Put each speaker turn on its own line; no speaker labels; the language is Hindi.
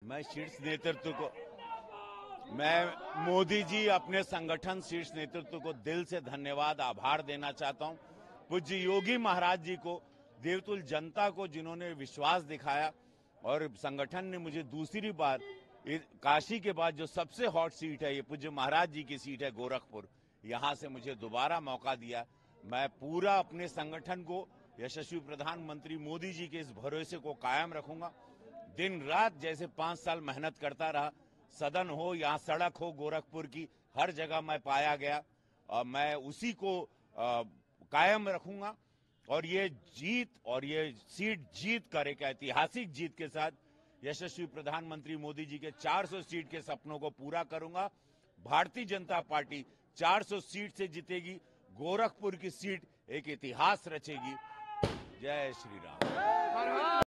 मैं शीर्ष नेतृत्व को, मैं मोदी जी अपने संगठन शीर्ष नेतृत्व को दिल से धन्यवाद आभार देना चाहता हूं। पूज्य योगी महाराज जी को, देवतुल जनता को जिन्होंने विश्वास दिखाया और संगठन ने मुझे दूसरी बार काशी के बाद जो सबसे हॉट सीट है, ये पूज्य महाराज जी की सीट है गोरखपुर, यहां से मुझे दोबारा मौका दिया। मैं पूरा अपने संगठन को यशस्वी प्रधानमंत्री मोदी जी के इस भरोसे को कायम रखूंगा। दिन रात जैसे 5 साल मेहनत करता रहा, सदन हो या सड़क हो गोरखपुर की, हर जगह मैं पाया गया और मैं उसी को कायम रखूंगा। और ये जीत और ये सीट जीत कर एक ऐतिहासिक जीत के साथ यशस्वी प्रधानमंत्री मोदी जी के 400 सीट के सपनों को पूरा करूंगा। भारतीय जनता पार्टी 400 सीट से जीतेगी, गोरखपुर की सीट एक इतिहास रचेगी। जय श्री राम।